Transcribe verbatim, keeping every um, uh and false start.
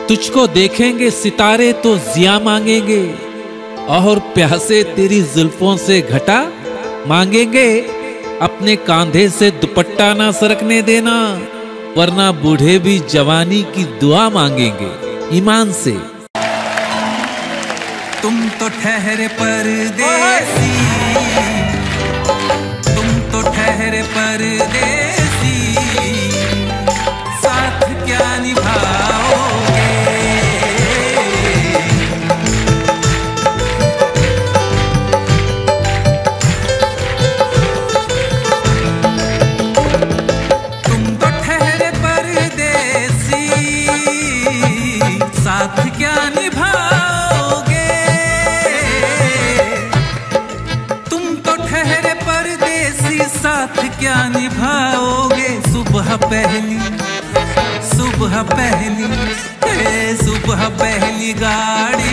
तुझको देखेंगे सितारे तो जिया मांगेंगे, और प्यासे तेरी जुल्फों से घटा मांगेंगे। अपने कांधे से दुपट्टा ना सरकने देना, वरना बूढ़े भी जवानी की दुआ मांगेंगे। ईमान से। तुम तो ठहरे परदेसी, तुम तो ठहरे परदेसी, साथ क्या निभाओगे। तुम तो ठहरे परदेसी, साथ क्या निभाओगे। साथ क्या निभाओगे। सुबह पहली सुबह पहली सुबह पहली गाड़ी